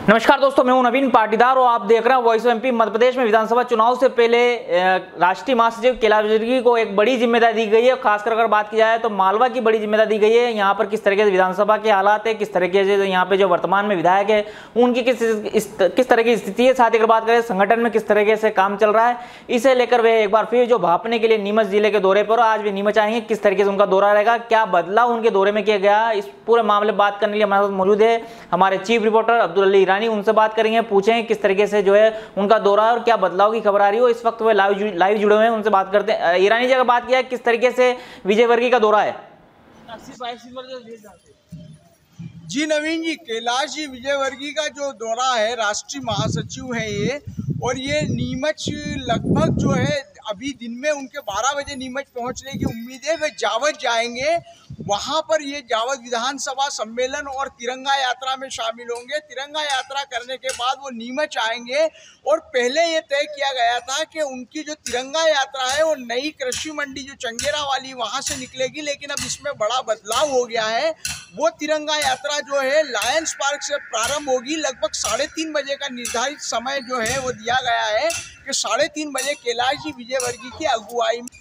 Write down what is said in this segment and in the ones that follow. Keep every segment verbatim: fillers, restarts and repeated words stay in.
नमस्कार दोस्तों, मैं हूं नवीन पाटीदार और आप देख रहे हैं voice of MP. Madhya Pradesh में विधानसभा चुनाव से पहले राष्ट्रीय महासचिव कैलाश विजयवर्गीय को एक बड़ी जिम्मेदारी दी गई है। खासकर अगर बात की जाए तो मालवा की बड़ी जिम्मेदारी दी गई है। यहाँ पर किस तरीके से विधानसभा के हालात है, किस तरीके से यहाँ पे जो वर्तमान में विधायक है उनकी किस इस, किस तरह की स्थिति है, साथ ही अगर बात करें संगठन में किस तरीके से काम चल रहा है, इसे लेकर वे एक बार फिर जो भापने के लिए नीमच जिले के दौरे पर आज भी नीमच आएंगे। किस तरीके से उनका दौरा रहेगा, क्या बदलाव उनके दौरे में किया गया, इस पूरे मामले बात करने के लिए हमारे साथ मौजूद है हमारे चीफ रिपोर्टर अब्दुल अली ईरानी। उनसे बात करेंगे, पूछें किस तरीके से जो है उनका दौरा और क्या बदलाव की खबर आ रही हो। इस वक्त वे लाइव लाइव जुड़े हुए हैं, उनसे बात करते हैं। ईरानी जी, अगर बात किया किस तरीके से विजयवर्गीय का दौरा है। जी नवीन जी, कैलाश जी विजयवर्गीय का जो दौरा है, राष्ट्रीय महासचिव है ये, और ये नीमच लगभग जो है अभी दिन में उनके बारह बजे नीमच पहुंचने की उम्मीद है। वे जावद जाएंगे, वहां पर ये जावद विधानसभा सम्मेलन और तिरंगा यात्रा में शामिल होंगे। तिरंगा यात्रा करने के बाद वो नीमच आएंगे और पहले ये तय किया गया था कि उनकी जो तिरंगा यात्रा है वो नई कृषि मंडी जो चंगेरा वाली वहां से निकलेगी, लेकिन अब इसमें बड़ा बदलाव हो गया है। वो तिरंगा यात्रा जो है लायंस पार्क से प्रारंभ होगी। लगभग साढ़े तीन बजे का निर्धारित समय जो है वो दिया गया है कि साढ़े तीन बजे कैलाश जी विजयवर्गीय की अगुवाई में।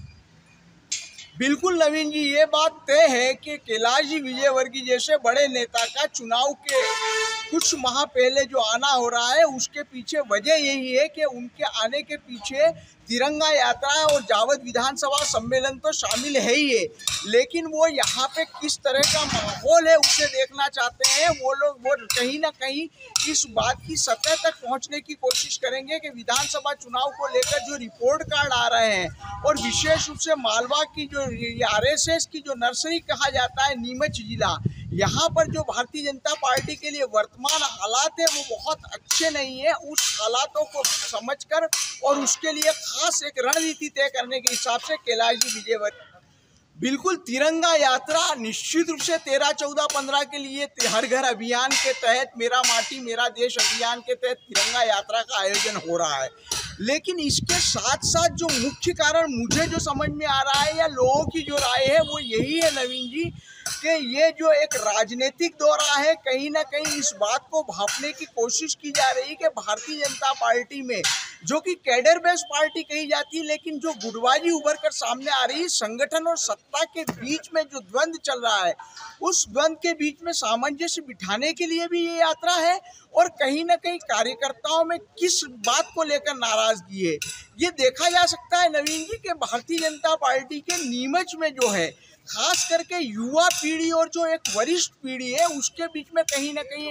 बिल्कुल नवीन जी, ये बात तय है कि कैलाश जी विजयवर्गीय जैसे बड़े नेता का चुनाव के कुछ माह पहले जो आना हो रहा है, उसके पीछे वजह यही है कि उनके आने के पीछे तिरंगा यात्रा और जावद विधानसभा सम्मेलन तो शामिल है ही है, लेकिन वो यहाँ पे किस तरह का माहौल है उसे देखना चाहते हैं। वो लोग वो कहीं ना कहीं इस बात की सतह तक पहुँचने की कोशिश करेंगे कि विधानसभा चुनाव को लेकर जो रिपोर्ट कार्ड आ रहे हैं, और विशेष रूप से मालवा की जो आर एस एस की जो नर्सरी कहा जाता है नीमच जिला, यहाँ पर जो भारतीय जनता पार्टी के लिए वर्तमान हालात है वो बहुत अच्छे नहीं है। उस हालातों को समझकर और उसके लिए खास एक रणनीति तय करने के हिसाब से कैलाश जी विजयवर्गीय बिल्कुल तिरंगा यात्रा निश्चित रूप से तेरह चौदह पंद्रह के लिए हर घर अभियान के तहत, मेरा माटी मेरा देश अभियान के तहत तिरंगा यात्रा का आयोजन हो रहा है। लेकिन इसके साथ साथ जो मुख्य कारण मुझे जो समझ में आ रहा है या लोगों की जो राय है वो यही है नवीन जी कि ये जो एक राजनीतिक दौरा है, कहीं ना कहीं इस बात को भांपने की कोशिश की जा रही है कि भारतीय जनता पार्टी में, जो कि कैडर बेस्ड पार्टी कही जाती है, लेकिन जो गुटबाजी उभर कर सामने आ रही है, संगठन और सत्ता के बीच में जो द्वंद्व चल रहा है, उस द्वंद्व के बीच में सामंजस्य बिठाने के लिए भी ये यात्रा है। और कहीं ना कहीं कार्यकर्ताओं में किस बात को लेकर नाराजगी है, ये देखा जा सकता है नवीन जी कि भारतीय जनता पार्टी के नीमच में जो है खास करके युवा पीढ़ी और जो एक वरिष्ठ पीढ़ी है उसके बीच में कहीं ना कहीं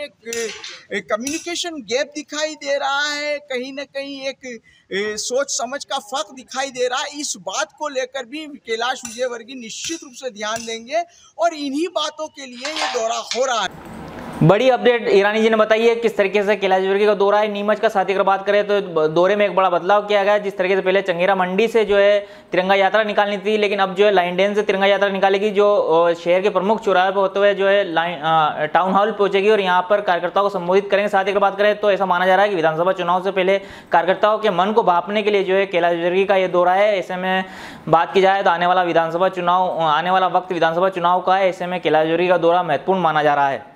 एक कम्युनिकेशन गैप दिखाई दे रहा है, कहीं ना कहीं एक ए, सोच समझ का फर्क दिखाई दे रहा है। इस बात को लेकर भी कैलाश विजयवर्गीय निश्चित रूप से ध्यान देंगे और इन्हीं बातों के लिए ये दौरा हो रहा है। बड़ी अपडेट ईरानी जी ने बताई है किस तरीके से कैलाश विजयवर्गीय का दौरा है नीमच का। साथ ही अगर बात करें तो दौरे में एक बड़ा बदलाव किया गया। जिस तरीके से पहले चंगेरा मंडी से जो है तिरंगा यात्रा निकालनी थी, लेकिन अब जो है लाइन डेन से तिरंगा यात्रा निकालेगी, जो शहर के प्रमुख चौराहे पर होते हुए जो है लाइन टाउन हॉल पहुंचेगी और यहाँ पर कार्यकर्ताओं को संबोधित करेंगे। साथ ही अगर बात करें तो ऐसा माना जा रहा है कि विधानसभा चुनाव से पहले कार्यकर्ताओं के मन को भांपने के लिए जो है कैलाश विजयवर्गीय का ये दौरा है। ऐसे में बात की जाए तो आने वाला विधानसभा चुनाव आने वाला वक्त विधानसभा चुनाव का है, ऐसे में कैलाश विजयवर्गीय का दौरा महत्वपूर्ण माना जा रहा है।